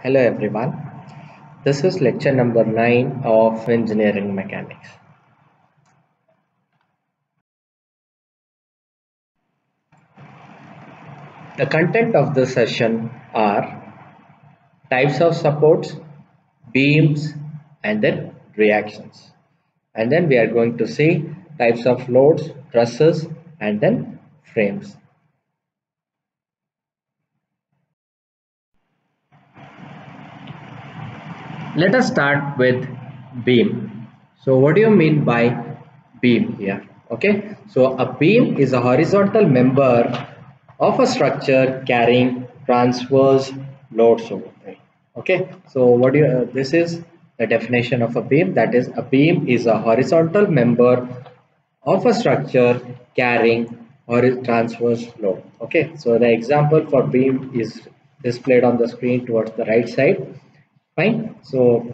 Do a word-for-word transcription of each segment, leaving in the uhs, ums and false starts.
Hello everyone. This is lecture number nine of engineering mechanics. The content of this session are types of supports, beams, and then reactions. And then we are going to see types of loads, trusses, and then frames. Let us start with beam. So what do you mean by beam here? Okay, so a beam is a horizontal member of a structure carrying transverse loads over there. Okay, so what do you uh, this is the definition of a beam. That is, a beam is a horizontal member of a structure carrying or transverse load. Okay, so the example for beam is displayed on the screen towards the right side. Fine. So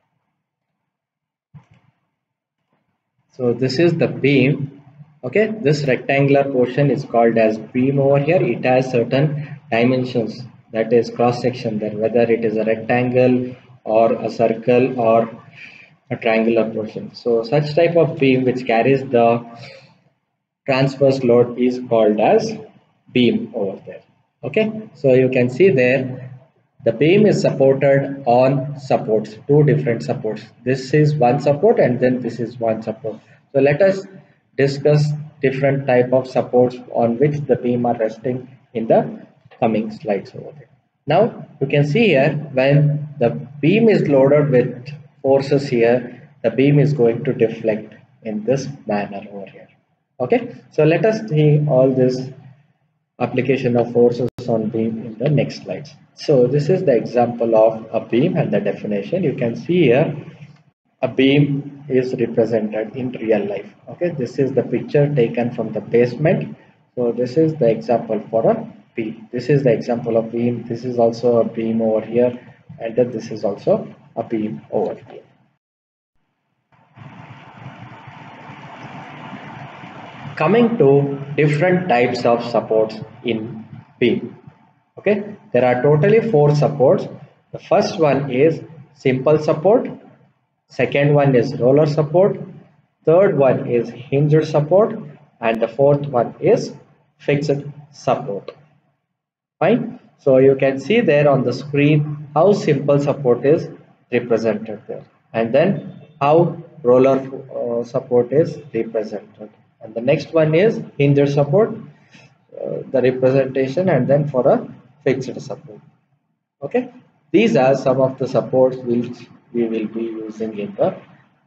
so this is the beam. Okay, this rectangular portion is called as beam over here. It has certain dimensions, that is cross section there, whether it is a rectangle or a circle or a triangular portion. So such type of beam which carries the transverse load is called as beam over there. Okay, so you can see there the beam is supported on supports, two different supports. This is one support and then this is one support. So let us discuss different type of supports on which the beam are resting in the coming slides over there. Now you can see here, when the beam is loaded with forces here, the beam is going to deflect in this manner over here. Okay, so let us see all this application of forces on beam in the next slides. So this is the example of a beam and the definition. You can see here a beam is represented in real life. Okay, this is the picture taken from the basement. So this is the example for a beam. This is the example of beam. This is also a beam over here, and then this is also a beam over here. Coming to different types of supports in beam. Okay, there are totally four supports. The first one is simple support, second one is roller support, third one is hinged support, and the fourth one is fixed support. Fine, so you can see there on the screen how simple support is represented there, and then how roller uh, support is represented, and the next one is hinged support, uh, the representation, and then for a fixed support. Okay, these are some of the supports which we will be using in the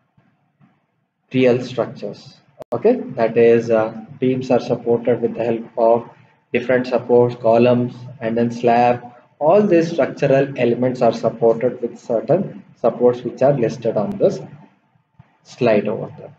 real structures. Okay, that is, uh, beams are supported with the help of different supports, columns, and then slab. All these structural elements are supported with certain supports which are listed on this slide over there.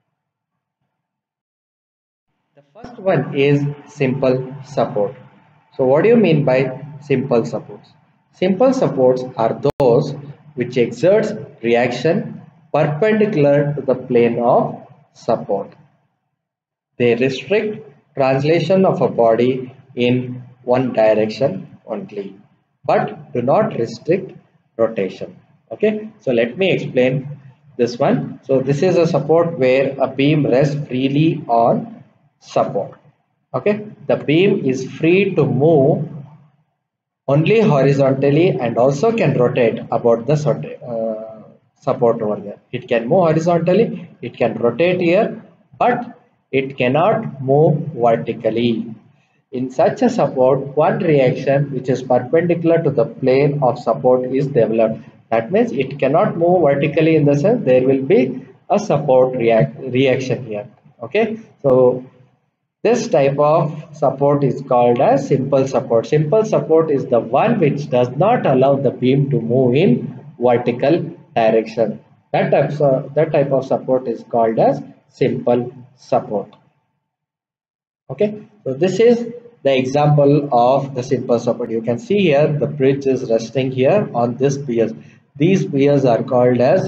The first one is simple support. So what do you mean by simple supports? Simple supports are those which exerts reaction perpendicular to the plane of support. They restrict translation of a body in one direction only, but do not restrict rotation. Okay, so let me explain this one. So this is a support where a beam rests freely on support. Okay, the beam is free to move only horizontally and also can rotate about the uh, support over there. It can move horizontally, it can rotate here, but it cannot move vertically. In such a support, one reaction which is perpendicular to the plane of support is developed. That means it cannot move vertically, in the sense there will be a support react reaction here. Okay, so this type of support is called as simple support. Simple support is the one which does not allow the beam to move in vertical direction. That type of, that type of support is called as simple support. Okay, so this is the example of the simple support. You can see here the bridge is resting here on this piers. These piers are called as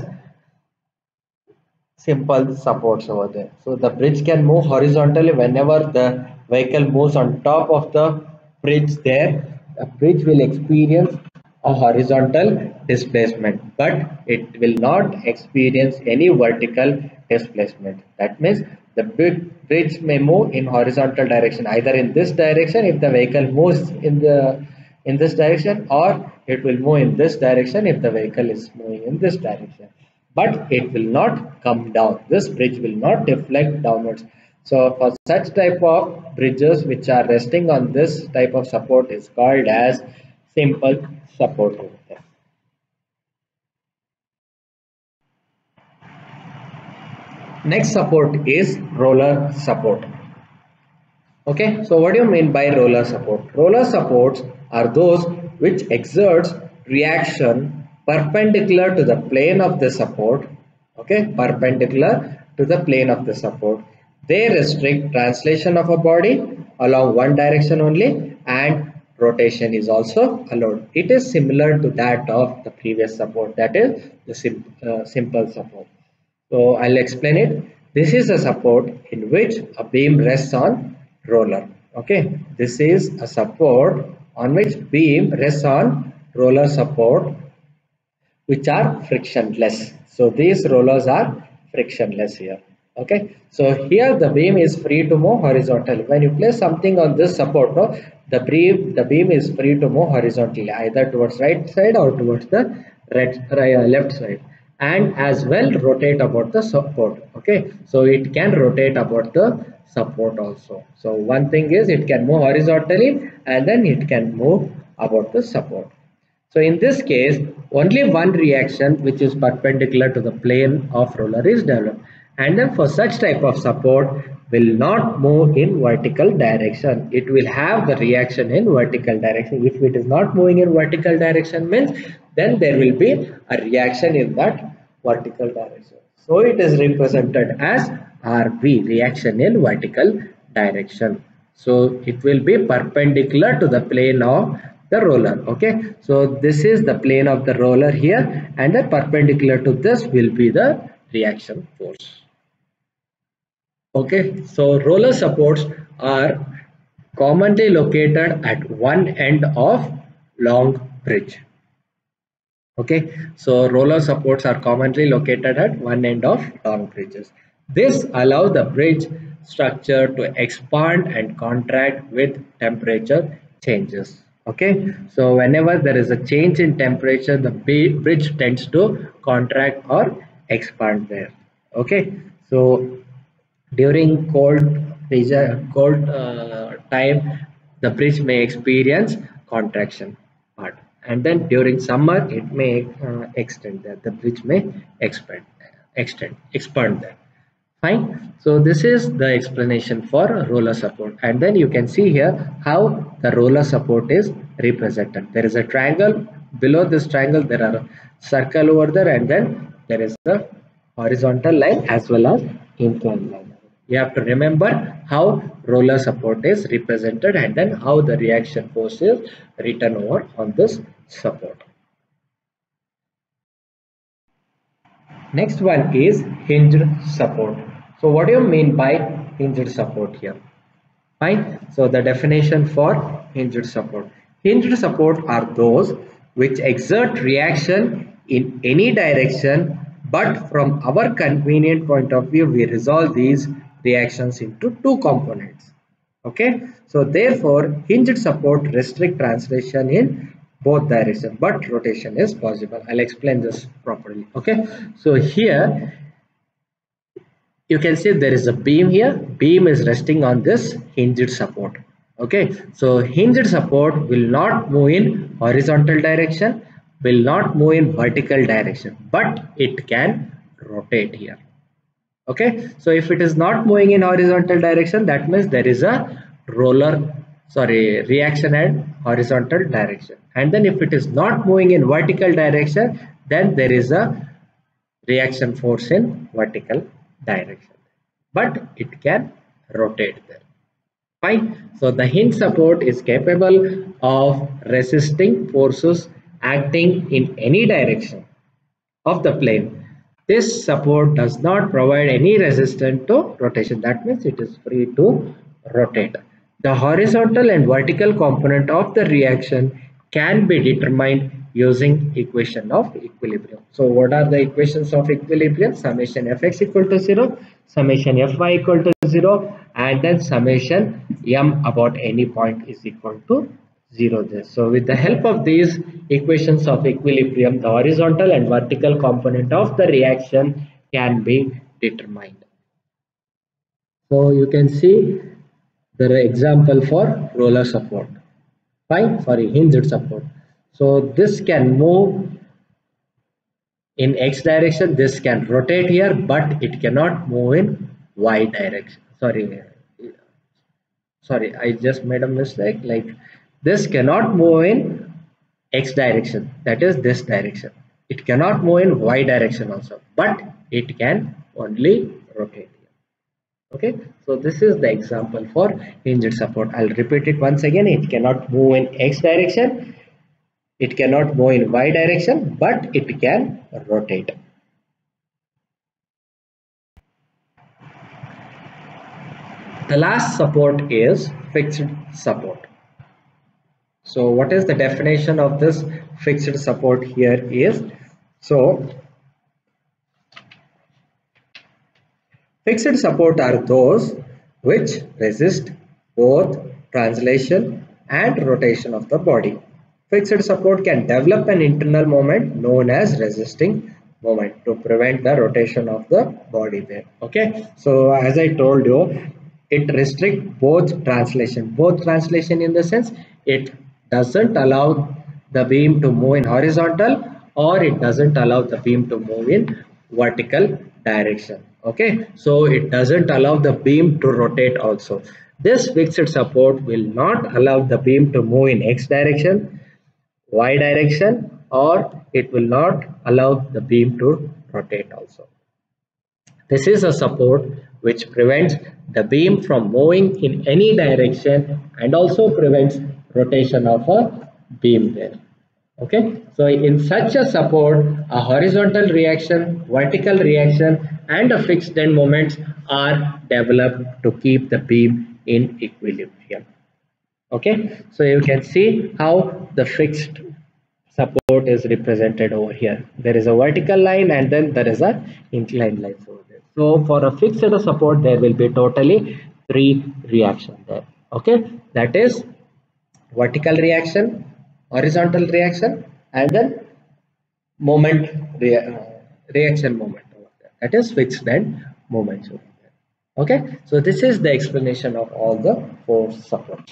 simple supports over there. So the bridge can move horizontally whenever the vehicle moves on top of the bridge there. The bridge will experience a horizontal displacement, but it will not experience any vertical displacement. That means the big bridge may move in horizontal direction, either in this direction if the vehicle moves in the in this direction, or it will move in this direction if the vehicle is moving in this direction, but it will not come down. This bridge will not deflect downwards. So for such type of bridges which are resting on this type of support is called as simple support. Next support is roller support. Okay, so what do you mean by roller support? Roller supports are those which exerts reaction perpendicular to the plane of the support. Okay, perpendicular to the plane of the support. They restrict translation of a body along one direction only, and rotation is also allowed. It is similar to that of the previous support, that is the sim uh, simple support. So I'll explain it. This is a support in which a beam rests on roller. Okay, this is a support on which beam rests on roller support, which are frictionless. So these rollers are frictionless here. Okay, so here the beam is free to move horizontally. When you place something on this support, no, the beam the beam is free to move horizontally, either towards right side or towards the right, right uh, left side, and as well rotate about the support. Okay, so it can rotate about the support also. So one thing is it can move horizontally, and then it can move about the support. So in this case, only one reaction which is perpendicular to the plane of roller is developed. And then for such type of support will not move in vertical direction. It will have the reaction in vertical direction. If it is not moving in vertical direction means then there will be a reaction in that vertical direction. So it is represented as R V, reaction in vertical direction. So it will be perpendicular to the plane of the roller. Okay, so this is the plane of the roller here, and the perpendicular to this will be the reaction force. Okay, so roller supports are commonly located at one end of long bridge. Okay, so roller supports are commonly located at one end of long bridges. This allows the bridge structure to expand and contract with temperature changes. Okay, so whenever there is a change in temperature, the bridge tends to contract or expand there. Okay, so during cold region, cold uh, time, the bridge may experience contraction part, and then during summer it may uh, extend that the bridge may expand, extend, expand that. Fine. So this is the explanation for roller support, and then you can see here how the roller support is represented. There is a triangle. Below this triangle there are a circle over there, and then there is a horizontal line as well as inclined line. You have to remember how roller support is represented, and then how the reaction force is written over on this support. Next one is hinged support. So what do you mean by hinged support here? Fine. So the definition for hinged support. Hinged support are those which exert reaction in any direction, but from our convenient point of view, we resolve these reactions into two components. Okay. So therefore, hinged support restrict translation in both directions, but rotation is possible. I'll explain this properly. Okay. So here you can see there is a beam here. Beam is resting on this hinged support. Okay, so hinged support will not move in horizontal direction, will not move in vertical direction, but it can rotate here. Okay, so if it is not moving in horizontal direction, that means there is a roller, sorry, reaction at horizontal direction. And then if it is not moving in vertical direction, then there is a reaction force in vertical direction, but it can rotate there. Fine. So the hinge support is capable of resisting forces acting in any direction of the plane. This support does not provide any resistance to rotation. That means it is free to rotate. The horizontal and vertical component of the reaction can be determined using equation of equilibrium. So what are the equations of equilibrium? Summation fx equal to zero, summation fy equal to zero, and then summation m about any point is equal to zero there. So with the help of these equations of equilibrium, the horizontal and vertical component of the reaction can be determined. So you can see the example for roller support. Fine, sorry, hinged support. So this can move in x direction, this can rotate here, but it cannot move in y direction. Sorry, sorry, I just made a mistake. Like this cannot move in x direction, that is this direction. It cannot move in y direction also, but it can only rotate. Okay, so this is the example for hinged support. I'll repeat it once again. It cannot move in x direction, it cannot move in y direction, but it can rotate. The last support is fixed support. So what is the definition of this fixed support here is, so fixed support are those which resist both translation and rotation of the body. Fixed support can develop an internal moment known as resisting moment to prevent the rotation of the body there. Okay, so as I told you, it restricts both translation. Both translation in the sense it doesn't allow the beam to move in horizontal, or it doesn't allow the beam to move in vertical direction. Okay, so it doesn't allow the beam to rotate also. This fixed support will not allow the beam to move in x direction, y direction, or it will not allow the beam to rotate also. This is a support which prevents the beam from moving in any direction and also prevents rotation of a beam there. Okay, so in such a support, a horizontal reaction, vertical reaction, and a fixed end moments are developed to keep the beam in equilibrium. Okay, so you can see how the fixed support is represented over here. There is a vertical line and then there is a inclined line over there. So for a fixed support, there will be totally three reactions there. Okay, that is vertical reaction, horizontal reaction, and then moment rea reaction moment over there. That is fixed end moments over there. Okay, so this is the explanation of all the four supports.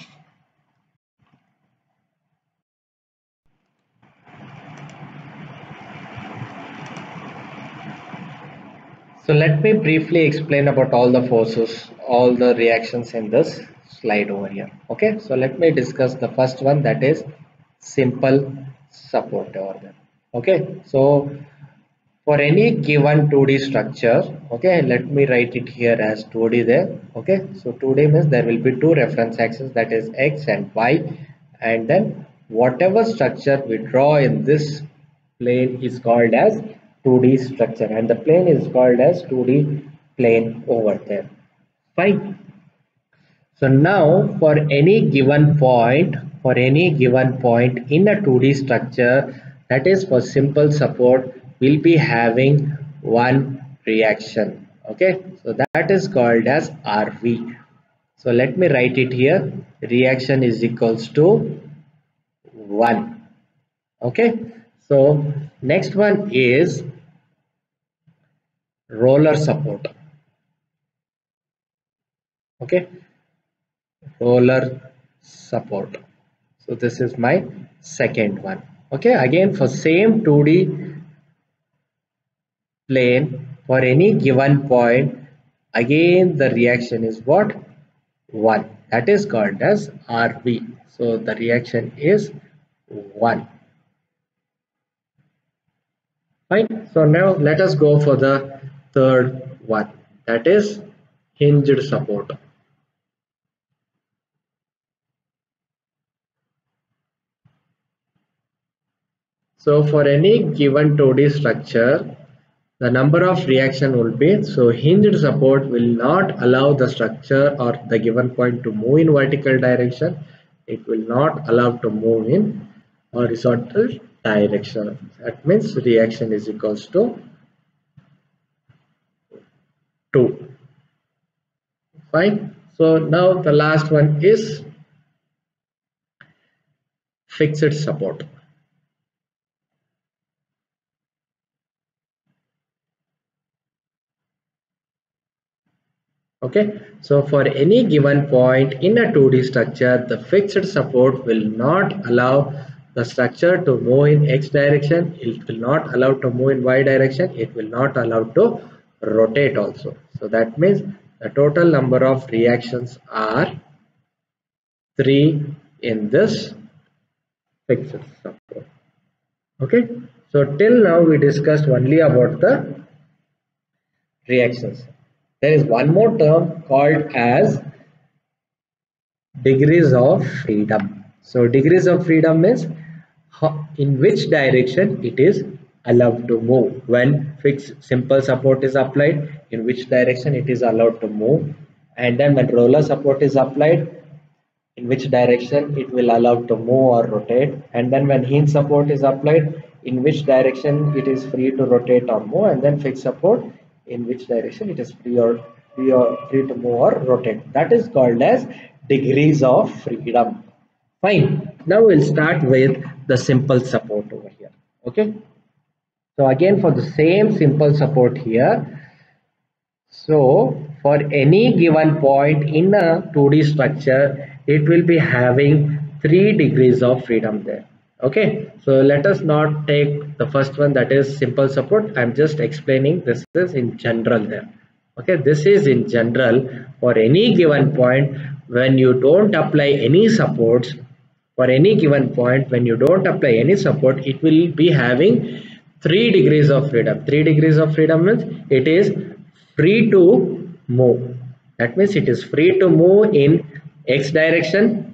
So let me briefly explain about all the forces, all the reactions in this slide over here. Okay, so let me discuss the first one, that is simple support over there. Okay, so for any given two D structure, okay, let me write it here as two D there. Okay, so two D means there will be two reference axes, that is x and y, and then whatever structure we draw in this plane is called as two D structure, and the plane is called as two D plane over there. Fine. So now for any given point, for any given point in a two D structure, that is for simple support, we'll be having one reaction. Okay, so that is called as R V. So let me write it here. Reaction is equals to one. Okay, so next one is roller support. Okay, roller support. So this is my second one. Okay, again for same two D plane, for any given point, again the reaction is what? one. That is called as R V. So the reaction is one. Fine. So now let us go for the third one, that is hinged support. So for any given two D structure, the number of reaction will be, so hinged support will not allow the structure or the given point to move in vertical direction. It will not allow to move in horizontal direction. That means reaction is equals to two. Fine. So now the last one is fixed support. Okay, so for any given point in a two D structure, the fixed support will not allow the structure to move in x direction, it will not allow to move in y direction, it will not allow to rotate also. So that means the total number of reactions are three in this fixed support. Okay, so till now we discussed only about the reactions. There is one more term called as degrees of freedom. So degrees of freedom means how, in which direction it is allowed to move when fixed simple support is applied, in which direction it is allowed to move, and then when roller support is applied, in which direction it will allow to move or rotate, and then when hinge support is applied, in which direction it is free to rotate or move, and then fixed support, in which direction it is free or free or free to move or rotate. That is called as degrees of freedom. Fine. Now we'll start with the simple support over here. Okay. So again for the same simple support here. So for any given point in a two D structure, it will be having three degrees of freedom there. Okay, so let us not take the first one, that is simple support. I'm just explaining this is in general there. Okay, this is in general for any given point when you don't apply any supports. For any given point when you don't apply any support, it will be having three degrees of freedom. Three degrees of freedom means it is free to move. That means it is free to move in x direction,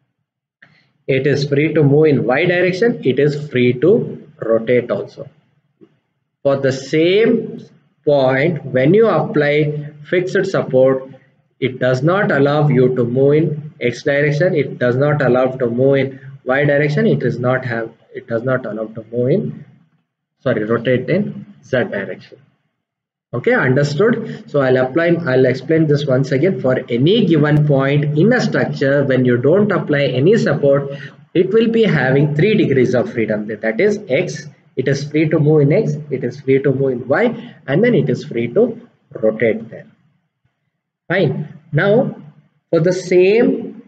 it is free to move in y direction, it is free to rotate also. For the same point, when you apply fixed support, it does not allow you to move in x direction, it does not allow to move in y direction, it is not have it does not allow to move in sorry rotate in z direction. Okay, understood. So I'll apply I'll explain this once again. For any given point in a structure, when you don't apply any support, it will be having three degrees of freedom. That is x, it is free to move in x, it is free to move in y, and then it is free to rotate there. Fine. Now for the same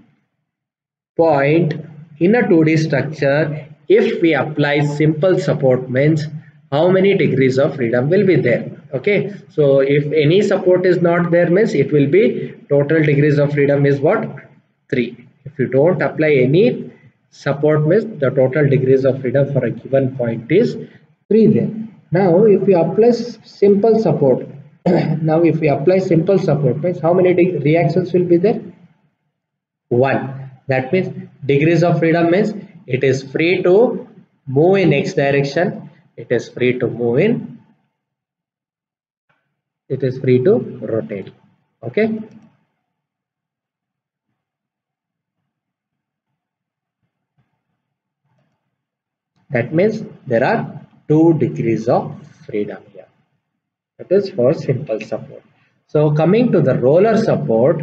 point in a two D structure, if we apply simple support, means how many degrees of freedom will be there. Okay, so if any support is not there, means it will be total degrees of freedom is what? Three. If you don't apply any support, means the total degrees of freedom for a given point is three there. Now if we apply simple support, now if we apply simple support, means how many reactions will be there? One. That means degrees of freedom means it is free to move in x direction, it is free to move in, it is free to rotate. Okay, that means there are two degrees of freedom here. That is for simple support. So coming to the roller support,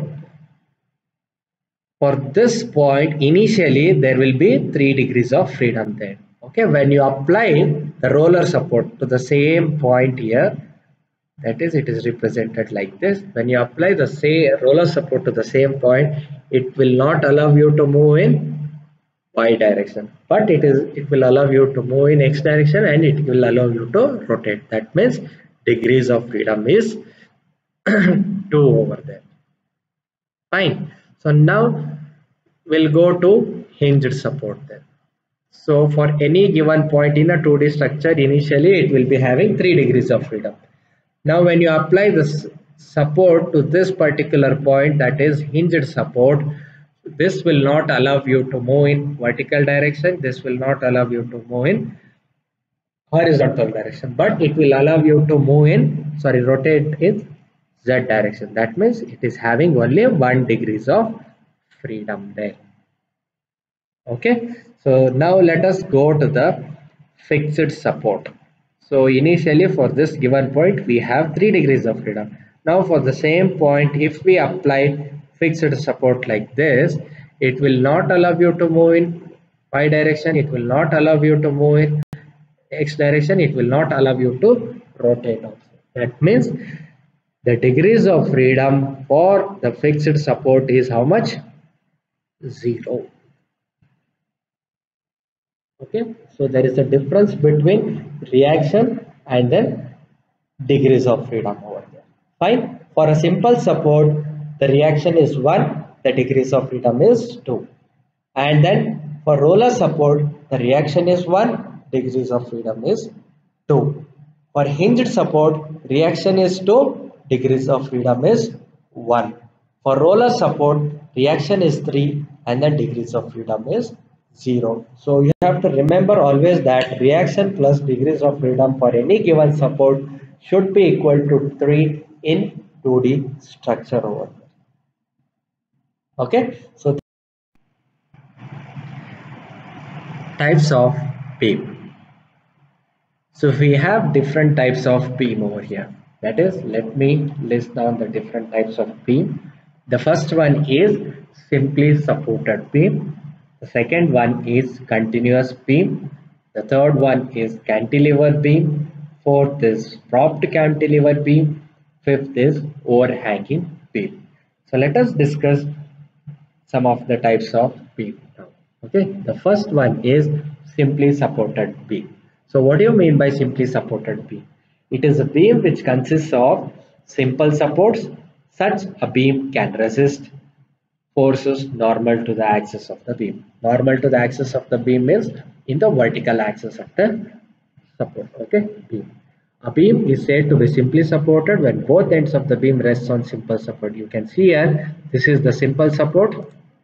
for this point initially there will be three degrees of freedom there. Okay, when you apply the roller support to the same point here, that is it is represented like this. When you apply the say roller support to the same point, it will not allow you to move in y direction, but it is it will allow you to move in x direction, and it will allow you to rotate. That means degrees of freedom is two over there. Fine. So now we'll go to hinged support then. So for any given point in a two D structure, initially it will be having three degrees of freedom. Now when you apply this support to this particular point, that is hinged support, this will not allow you to move in vertical direction, this will not allow you to move in horizontal direction, but it will allow you to move in sorry rotate in z direction. That means it is having only one degrees of freedom there. Okay, so now let us go to the fixed support. So initially for this given point we have three degrees of freedom. Now for the same point, if we apply fixed support like this, it will not allow you to move in y direction, it will not allow you to move in x direction, it will not allow you to rotate also. That means the degrees of freedom for the fixed support is how much? Zero. Okay, so there is a difference between reaction and then degrees of freedom over there. Fine. For a simple support, the reaction is one, the degrees of freedom is two. And then for roller support, the reaction is one, degrees of freedom is two. For hinged support, reaction is two, degrees of freedom is one. For roller support, reaction is three, and then degrees of freedom is zero. So you have to remember always that reaction plus degrees of freedom for any given support should be equal to three in two D structure over there. Okay, so types of beam. So we have different types of beam over here. That is, let me list down the different types of beam. The first one is simply supported beam. The second one is continuous beam. The third one is cantilever beam. Fourth is propped cantilever beam. Fifth is overhanging beam. So let us discuss some of the types of beam now. Okay, the first one is simply supported beam. So what do you mean by simply supported beam? It is a beam which consists of simple supports. Such a beam can resist forces normal to the axis of the beam. Normal to the axis of the beam means in the vertical axis of the support. Okay, beam. A beam is said to be simply supported when both ends of the beam rests on simple support. You can see here, this is the simple support,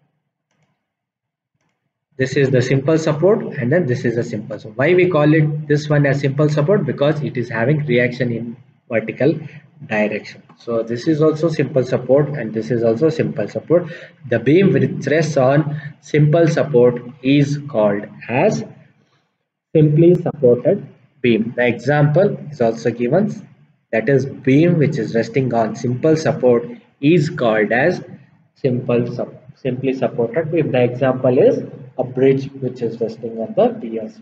this is the simple support, and then this is a simple support. Why we call it this one as simple support? Because it is having reaction in vertical direction. So this is also simple support and this is also simple support. The beam which rests on simple support is called as simply supported beam. The example is also given, that is beam which is resting on simple support is called as simple support. Simply supported beam. The example is a bridge which is resting on the piers.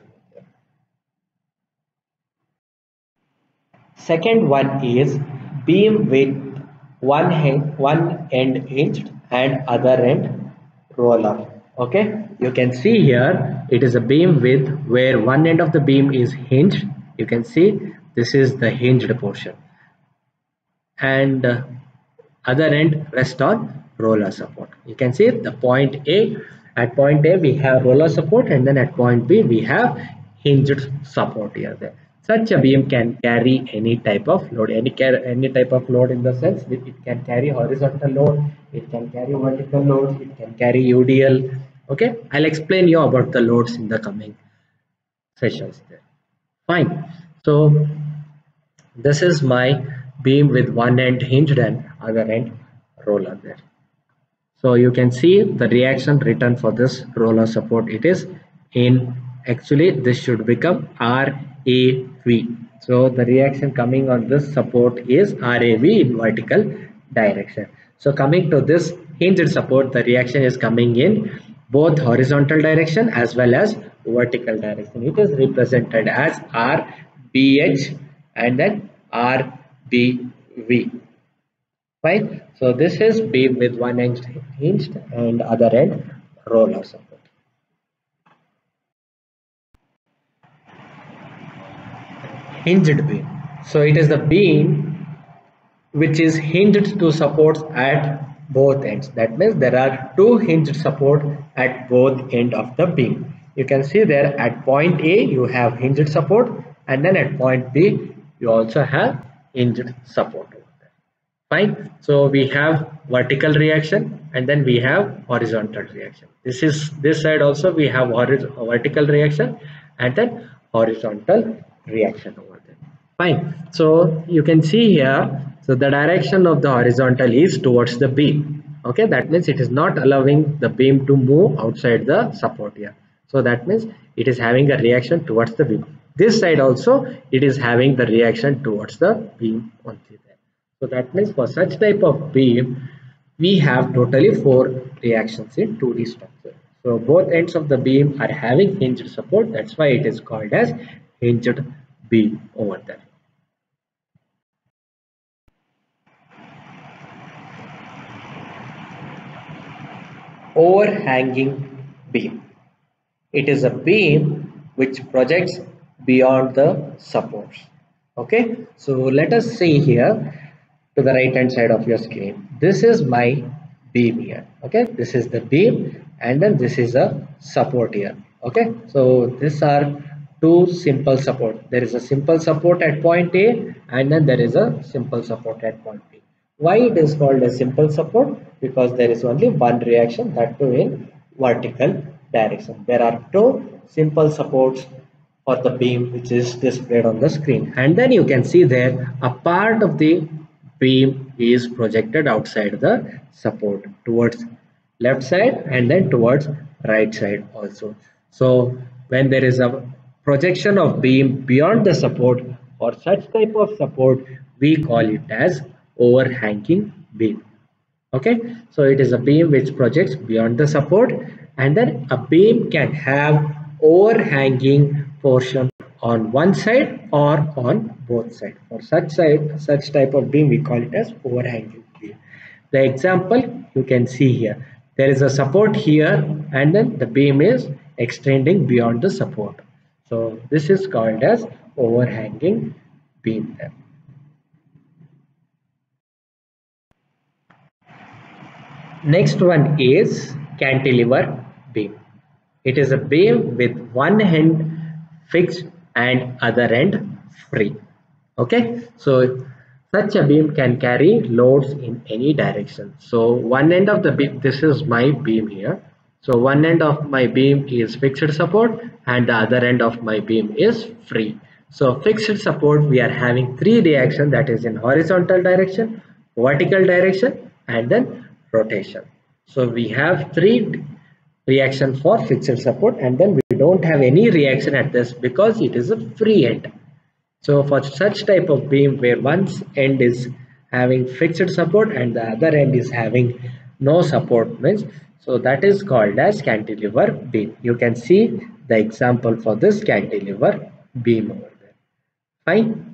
Second one is beam with one hand, one end hinged and other end roller. Okay, you can see here it is a beam with where one end of the beam is hinged. You can see this is the hinged portion, and uh, other end rest on roller support. You can see the point A, at point A we have roller support, and then at point B we have hinged support here. There such a beam can carry any type of load, any any type of load in the sense that it can carry horizontal load, it can carry vertical loads, it can carry U D L. Okay, I'll explain you about the loads in the coming sessions there. Fine. So this is my beam with one end hinged and other end roller there. So you can see the reaction written for this roller support. It is in, actually this should become R A V. So the reaction coming on this support is R A V in vertical direction. So coming to this hinged support, the reaction is coming in both horizontal direction as well as vertical direction. It is represented as R B H and then R B V. Right? So this is beam with one end hinged and other end roller support. Hinged beam. So it is the beam which is hinged to supports at both ends. That means there are two hinged support at both end of the beam. You can see there at point A you have hinged support, and then at point B you also have hinged support. Fine. So we have vertical reaction and then we have horizontal reaction. This is this side also we have vertical reaction and then horizontal reaction over there. Fine. So you can see here, so the direction of the horizontal is towards the beam. Okay, that means it is not allowing the beam to move outside the support here. So that means it is having a reaction towards the beam. This side also it is having the reaction towards the beam only there. So that means for such type of beam we have totally four reactions in two D structure. So both ends of the beam are having hinged support. That's why it is called as hinged beam over there. Overhanging beam. It is a beam which projects beyond the supports. Okay, so let us see here to the right hand side of your screen. This is my beam here. Okay, this is the beam and then this is a support here. Okay, so these are two simple support. There is a simple support at point A and then there is a simple support at point B. Why it is called a simple support? Because there is only one reaction, that too in vertical direction. There are two simple supports for the beam which is displayed on the screen, and then you can see there a part of the beam is projected outside the support towards left side and then towards right side also. So when there is a projection of beam beyond the support or such type of support, we call it as overhanging beam. Okay, so it is a beam which projects beyond the support, and then a beam can have overhanging portion on one side or on both sides. For such side, such type of beam, we call it as overhanging beam. The example you can see here, there is a support here and then the beam is extending beyond the support. So this is called as overhanging beam there. Next one is cantilever beam. It is a beam with one end fixed and other end free. Okay, so such a beam can carry loads in any direction. So one end of the beam, this is my beam here. So one end of my beam is fixed support and the other end of my beam is free. So fixed support, we are having three reactions, that is in horizontal direction, vertical direction and then rotation. So we have three reaction for fixed support and then we don't have any reaction at this because it is a free end. So for such type of beam where one end is having fixed support and the other end is having no support means, so that is called as cantilever beam. You can see the example for this cantilever beam over there. Fine.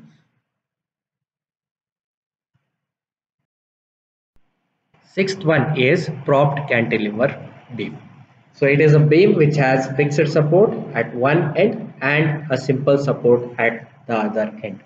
Sixth one is propped cantilever beam. So it is a beam which has fixed support at one end and a simple support at the other end.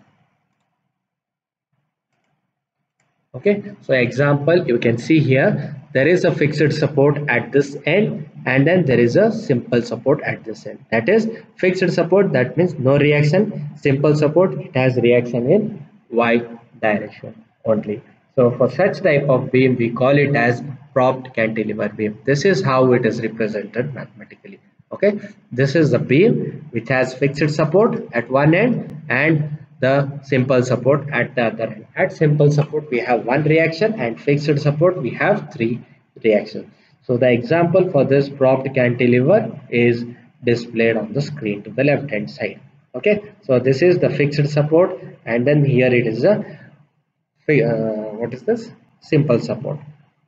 Okay, so example you can see here, there is a fixed support at this end and then there is a simple support at this end. That is fixed support, that means no reaction. Simple support, it has reaction in y direction only. So for such type of beam we call it as propped cantilever beam. This is how it is represented mathematically. Okay, this is the beam which has fixed support at one end and the simple support at the other end. At simple support we have one reaction and fixed support we have three reactions. So the example for this propped cantilever is displayed on the screen to the left hand side. Okay, so this is the fixed support and then here it is a uh, what is this, simple support.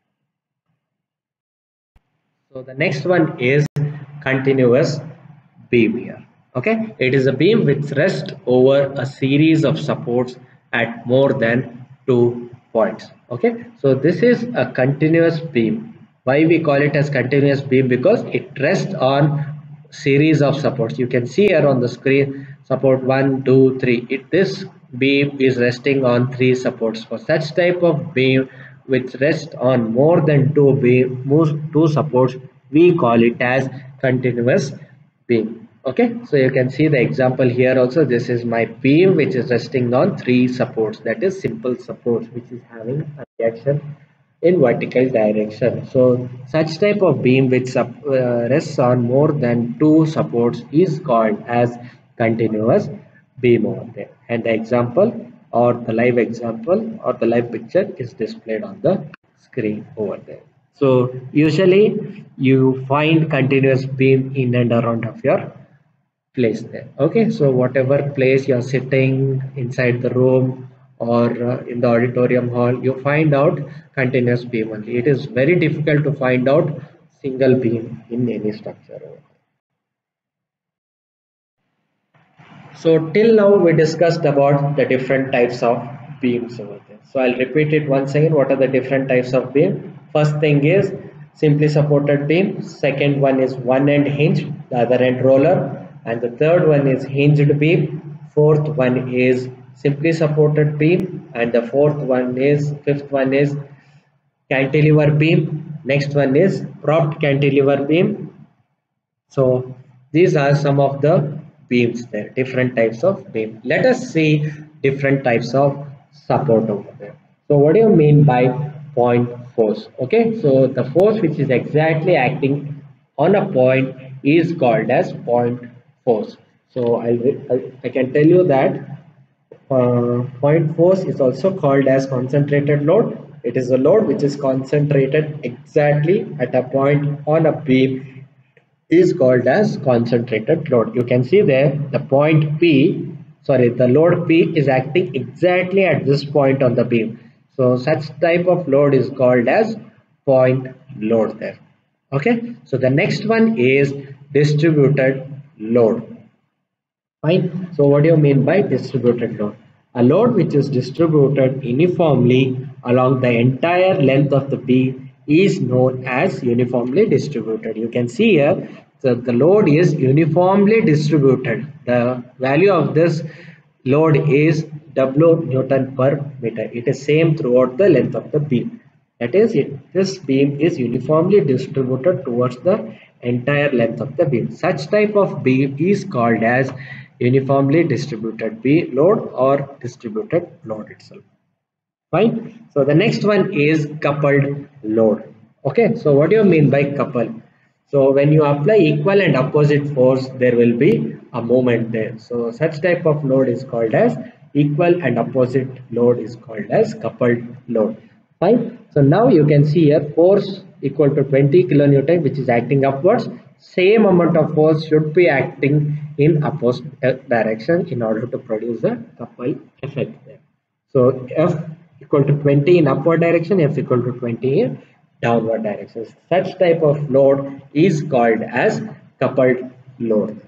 So the next one is continuous beam here. Okay, it is a beam which rests over a series of supports at more than two points. Okay, so this is a continuous beam. Why we call it as continuous beam? Because it rests on series of supports. You can see here on the screen support one, two, three. It, this beam is resting on three supports. For such type of beam which rests on more than two beam, two supports, we call it as continuous beam. Okay, so you can see the example here also. This is my beam which is resting on three supports, that is simple supports, which is having a reaction in vertical direction. So such type of beam which uh, rests on more than two supports is called as continuous beam over there. And the example or the live example or the live picture is displayed on the screen over there. So usually you find continuous beam in and around of your place there. Okay, so whatever place you're sitting inside the room or uh, in the auditorium hall, you find out continuous beam only. It is very difficult to find out single beam in any structure. So till now we discussed about the different types of beams over there. So I'll repeat it once again. What are the different types of beam? First thing is simply supported beam. Second one is one end hinge, the other end roller. And the third one is hinged beam. Fourth one is simply supported beam. And the fourth one is, fifth one is cantilever beam. Next one is propped cantilever beam. So these are some of the beams there, different types of beam. Let us see different types of support over there. So what do you mean by point force? Okay, so the force which is exactly acting on a point is called as point force. So I'll, I, I can tell you that uh, point force is also called as concentrated load. It is a load which is concentrated exactly at a point on a beam is called as concentrated load. You can see there the point P, sorry, the load P is acting exactly at this point on the beam. So such type of load is called as point load there. Okay, so the next one is distributed load. Fine. So what do you mean by distributed load? A load which is distributed uniformly along the entire length of the beam is known as uniformly distributed. You can see here that the load is uniformly distributed. The value of this load is W Newton per meter. It is same throughout the length of the beam. That is, it, this beam is uniformly distributed towards the entire length of the beam. Such type of beam is called as uniformly distributed beam load or distributed load itself. Fine. So the next one is coupled load. Okay. So what do you mean by couple? So when you apply equal and opposite force, there will be a moment there. So such type of load is called as equal and opposite load is called as coupled load. Fine. So now you can see here force equal to twenty kilonewton, which is acting upwards. Same amount of force should be acting in opposite direction in order to produce a couple effect there. So F equal to twenty in upward direction, F equal to twenty in downward direction. Such type of load is called as coupled load.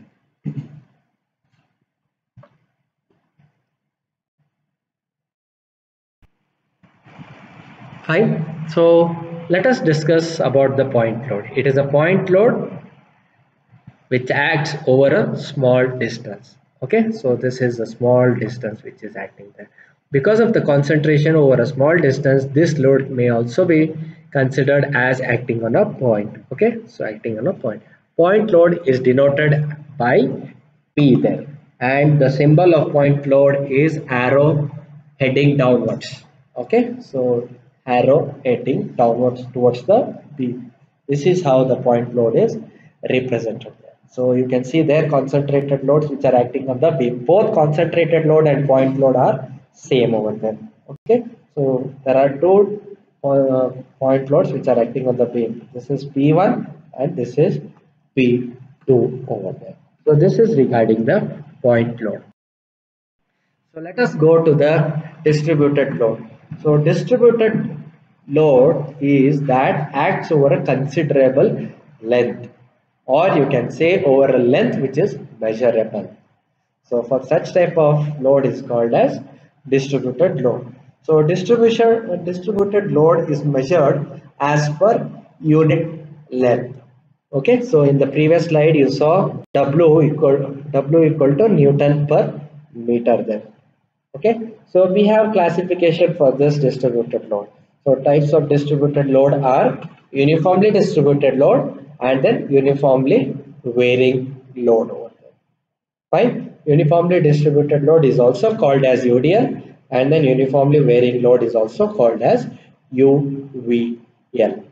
Fine. So let us discuss about the point load. It is a point load which acts over a small distance. Okay, so this is a small distance which is acting there. Because of the concentration over a small distance, this load may also be considered as acting on a point. Okay, so acting on a point. Point load is denoted by P there, and the symbol of point load is arrow heading downwards. Okay, so arrow heading downwards towards the P. This is how the point load is represented there. So you can see there concentrated loads which are acting on the beam. Both concentrated load and point load are same over there. Okay, so there are two uh, point loads which are acting on the beam. This is P one and this is P two over there. So this is regarding the point load. So let us go to the distributed load. So distributed load is that acts over a considerable length, or you can say over a length which is measurable. So for such type of load is called as distributed load. So distribution distributed load is measured as per unit length. Okay, so in the previous slide you saw W equal W equal to Newton per meter there. Okay, so we have classification for this distributed load. So types of distributed load are uniformly distributed load and then uniformly varying load over there. Fine. Uniformly distributed load is also called as U D L, and then uniformly varying load is also called as U V L.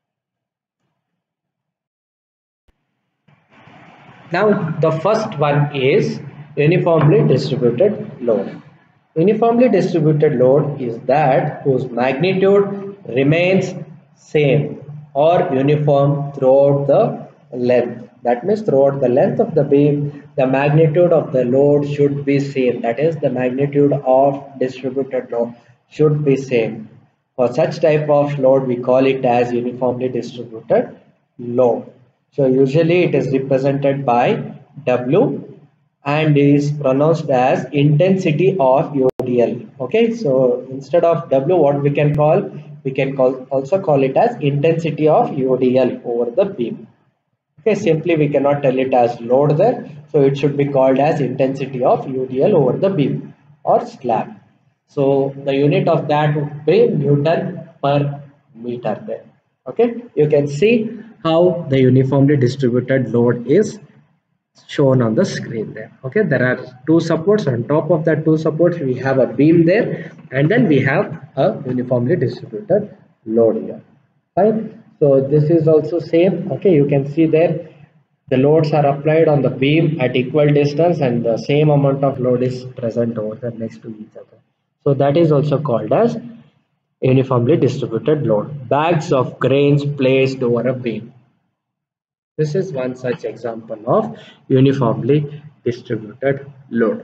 Now the first one is uniformly distributed load. Uniformly distributed load is that whose magnitude remains same or uniform throughout the length. That means throughout the length of the beam, the magnitude of the load should be same. That is, the magnitude of distributed load should be same. For such type of load, we call it as uniformly distributed load. So usually it is represented by W and is pronounced as intensity of U D L. Okay, so instead of W, what we can call, we can call also call it as intensity of U D L over the beam. Okay, simply we cannot tell it as load there, so it should be called as intensity of U D L over the beam or slab. So the unit of that would be Newton per meter there. Okay, you can see how the uniformly distributed load is shown on the screen there. Okay, there are two supports. On top of that two supports we have a beam there, and then we have a uniformly distributed load here. Fine, so this is also same. Okay, you can see there the loads are applied on the beam at equal distance and the same amount of load is present over there next to each other. So that is also called as uniformly distributed load. Bags of grains placed over a beam. This is one such example of uniformly distributed load.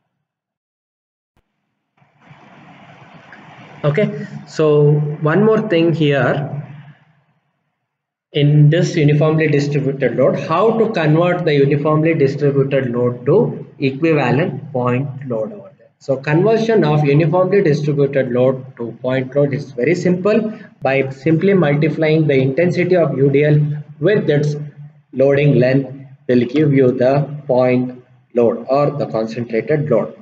Okay, so one more thing here in this uniformly distributed load, how to convert the uniformly distributed load to equivalent point load over there. So conversion of uniformly distributed load to point load is very simple by simply multiplying the intensity of U D L with its loading length will give you the point load or the concentrated load.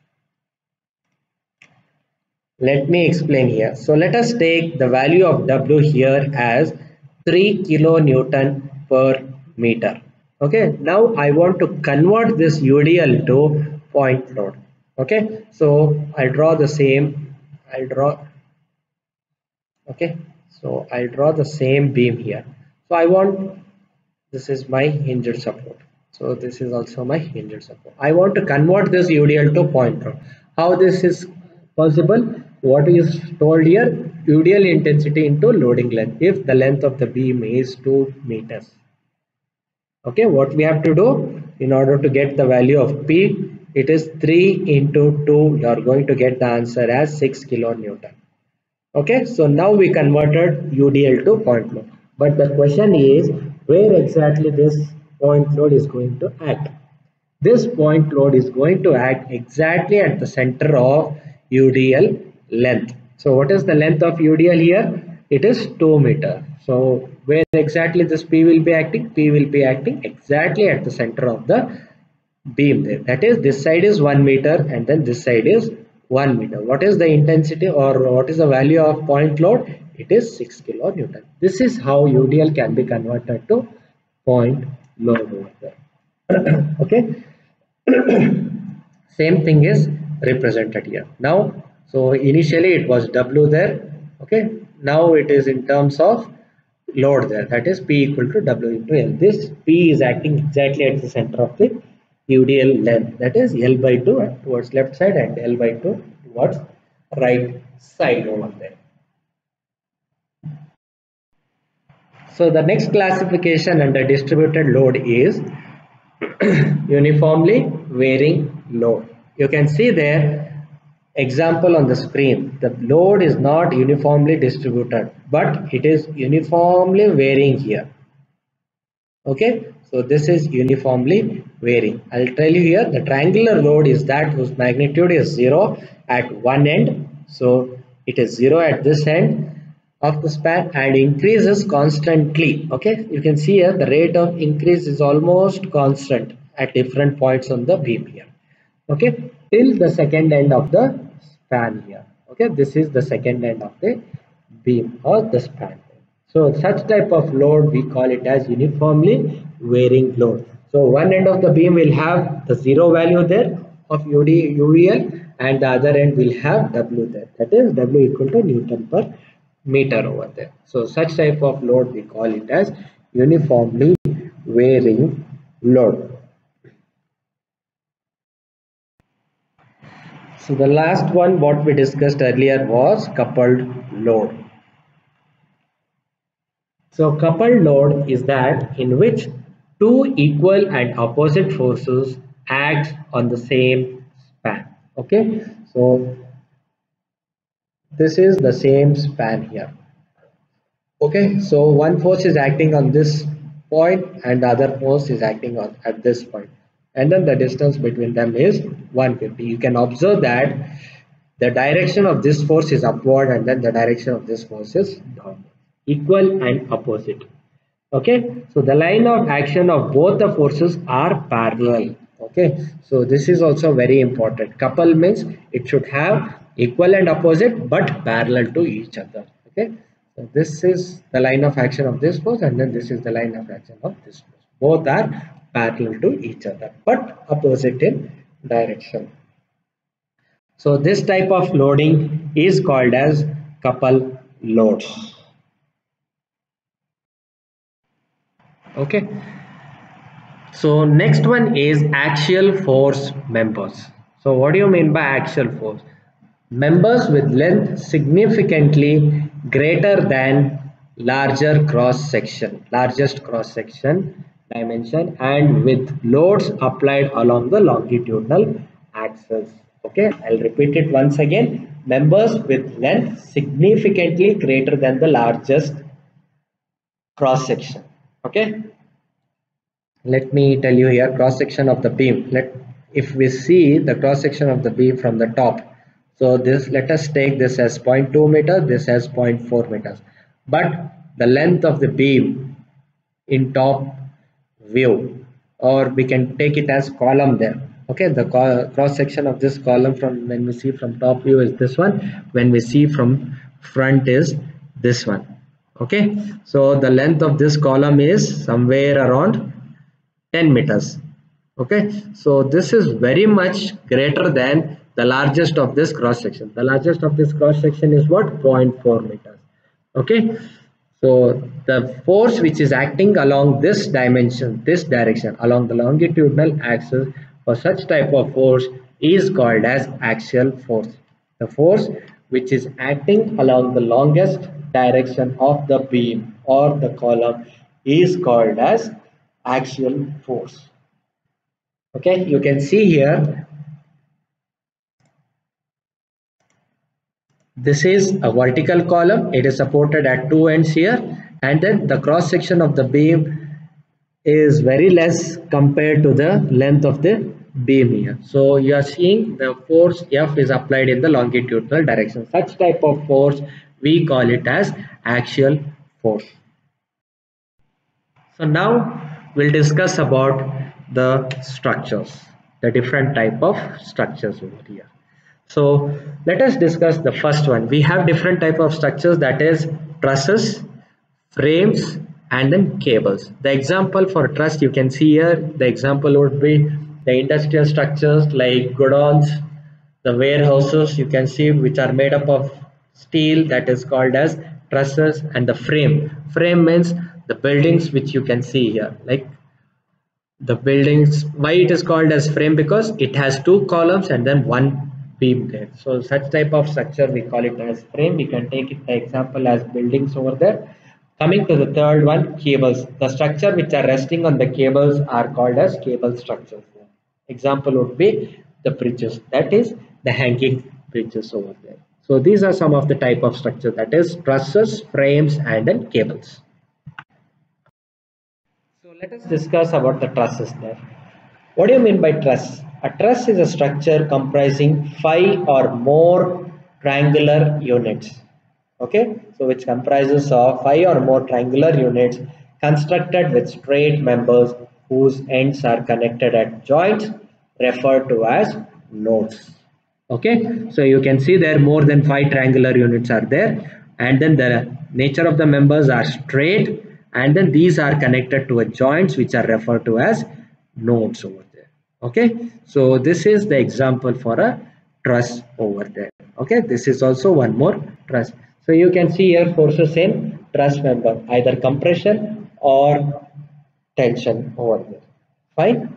Let me explain here. So let us take the value of W here as three kilonewton per meter. Okay, now I want to convert this U D L to point load. Okay, so I'll draw the same. I'll draw. Okay, so I'll draw the same beam here. So I want, this is my hinged support. So this is also my hinged support. I want to convert this U D L to point load. How this is possible? What is told here? U D L intensity into loading length if the length of the beam is two meters. Okay, what we have to do in order to get the value of P, it is three into two. You are going to get the answer as six kilonewton. Okay, so now we converted U D L to point load. But the question is where exactly this point load is going to act. This point load is going to act exactly at the center of U D L length. So what is the length of U D L here? It is two meter. So where exactly this P will be acting? P will be acting exactly at the center of the beam there. That is, this side is one meter and then this side is one meter. What is the intensity or what is the value of point load? It is six kilonewton. This is how U D L can be converted to point load over there. Okay. Same thing is represented here. Now, so initially it was W there. Okay. Now it is in terms of load there. That is P equal to W into L. This P is acting exactly at the center of the U D L length. That is L by two towards left side and L by two towards right side over there. So the next classification under distributed load is uniformly varying load. You can see there example on the screen. The load is not uniformly distributed, but it is uniformly varying here. Okay, so this is uniformly varying. I'll tell you here the triangular load is that whose magnitude is zero at one end. So it is zero at this end of the span and increases constantly. Okay, you can see here the rate of increase is almost constant at different points on the beam here. Okay, till the second end of the span here. Okay, this is the second end of the beam or the span. So such type of load we call it as uniformly varying load. So one end of the beam will have the zero value there of U D, U V L and the other end will have W there. That is W equal to Newton per meter over there. So such type of load we call it as uniformly varying load. So the last one what we discussed earlier was coupled load. So coupled load is that in which two equal and opposite forces act on the same span. Okay, so this is the same span here. Okay, so one force is acting on this point and the other force is acting on at this point, and then the distance between them is one hundred fifty. You can observe that the direction of this force is upward and then the direction of this force is downward, equal and opposite. Okay, so the line of action of both the forces are parallel. Okay, so this is also very important. Couple means it should have equal and opposite but parallel to each other. Okay, so this is the line of action of this force and then this is the line of action of this force. Both are parallel to each other but opposite in direction. So this type of loading is called as couple loads. Okay, so next one is axial force members. So what do you mean by axial force? Members with length significantly greater than larger cross section, largest cross section dimension, and with loads applied along the longitudinal axis. Okay, I'll repeat it once again. Members with length significantly greater than the largest cross section. Okay, let me tell you here cross section of the beam. Let if we see the cross section of the beam from the top, so this, let us take this as zero point two meter, this as zero point four meters, but the length of the beam in top view, or we can take it as column there. Okay, the cross section of this column from when we see from top view is this one, when we see from front is this one. Okay, so the length of this column is somewhere around ten meters. Okay, so this is very much greater than the largest of this cross section. The largest of this cross section is what? zero point four meters. Okay, so the force which is acting along this dimension, this direction, along the longitudinal axis for such type of force is called as axial force. The force which is acting along the longest direction of the beam or the column is called as axial force. Okay, you can see here this is a vertical column. It is supported at two ends here, and then the cross section of the beam is very less compared to the length of the beam here. So you are seeing the force F is applied in the longitudinal direction. Such type of force we call it as axial force. So now we'll discuss about the structures, the different type of structures over here. So let us discuss the first one. We have different type of structures, that is trusses, frames, and then cables. The example for truss you can see here, the example would be the industrial structures like godowns, the warehouses you can see which are made up of steel, that is called as trusses. And the frame, frame means the buildings which you can see here, like the buildings. Why it is called as frame? Because it has two columns and then one beam there. So such type of structure we call it as frame. We can take it the example as buildings over there. Coming to the third one, cables. The structure which are resting on the cables are called as cable structures. Example would be the bridges, that is the hanging bridges over there. So these are some of the type of structure, that is trusses, frames, and then cables. So let us discuss about the trusses there. What do you mean by truss? A truss is a structure comprising five or more triangular units. Okay, so which comprises of five or more triangular units constructed with straight members whose ends are connected at joints referred to as nodes. Okay, so you can see there more than five triangular units are there, and then the nature of the members are straight, and then these are connected to a joints which are referred to as nodes over there. Okay, so this is the example for a truss over there. Okay, this is also one more truss. So you can see here forces in truss member, either compression or tension over there. Fine.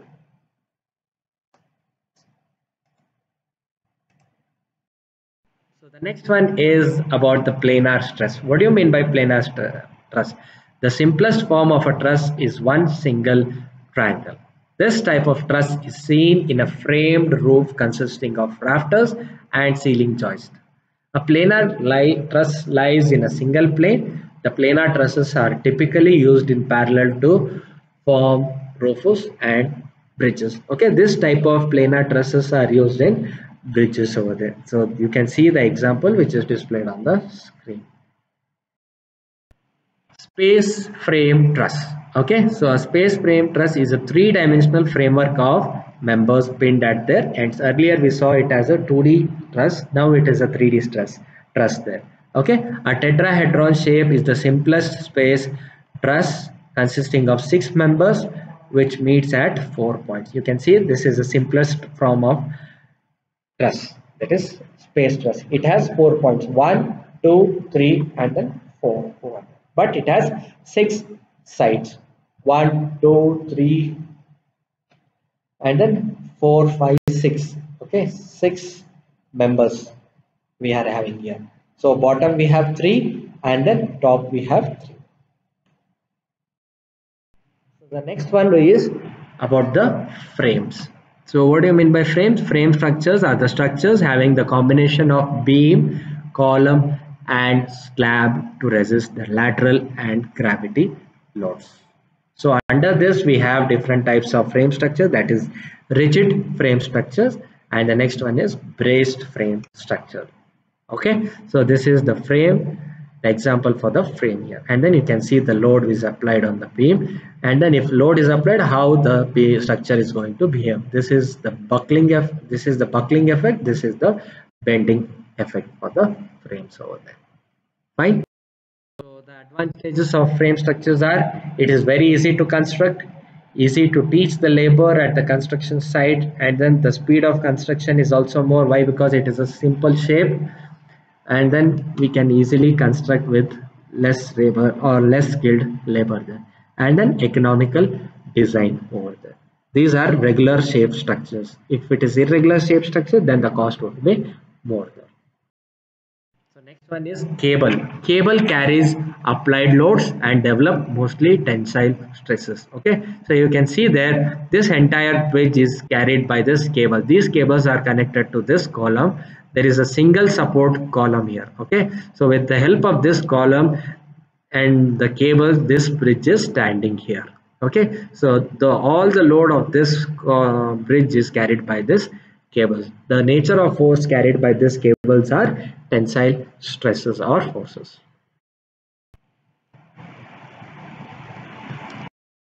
So the next one is about the planar stress. What do you mean by planar truss? The simplest form of a truss is one single triangle. This type of truss is seen in a framed roof consisting of rafters and ceiling joists. A planar li truss lies in a single plane. The planar trusses are typically used in parallel to form roofs and bridges. Okay, this type of planar trusses are used in bridges over there. So you can see the example which is displayed on the screen. Space frame truss. Okay, so a space frame truss is a three-dimensional framework of members pinned at their ends. Earlier we saw it as a two D truss. Now it is a three D truss. Truss there. Okay, a tetrahedron shape is the simplest space truss consisting of six members which meets at four points. You can see this is the simplest form of truss. That is space truss. It has four points: one, two, three, and then four. four. But it has six sides: one, two, three, and then four, five, six. Okay, six members we are having here. So bottom we have three, and then top we have three. So the next one is about the frames. So what do you mean by frames? Frame structures are the structures having the combination of beam, column, and slab to resist the lateral and gravity loads. So under this we have different types of frame structures, that is rigid frame structures, and the next one is braced frame structure. Okay, so this is the frame, the example for the frame here, and then you can see the load is applied on the beam, and then if load is applied, how the structure is going to behave. This is the buckling this is the buckling effect, this is the bending effect for the frames over there. Fine. So the advantages of frame structures are: it is very easy to construct, easy to teach the labor at the construction site, and then the speed of construction is also more. Why? Because it is a simple shape, and then we can easily construct with less labor or less skilled labor there, and then economical design over there. These are regular shape structures. If it is irregular shape structure, then the cost would be more there. So next one is cable. Cable carries applied loads and develop mostly tensile stresses. Okay, so you can see there this entire bridge is carried by this cable. These cables are connected to this column. There is a single support column here. Okay, so with the help of this column and the cable, this bridge is standing here. Okay, so the all the load of this uh, bridge is carried by this cables. The nature of force carried by these cables are tensile stresses or forces.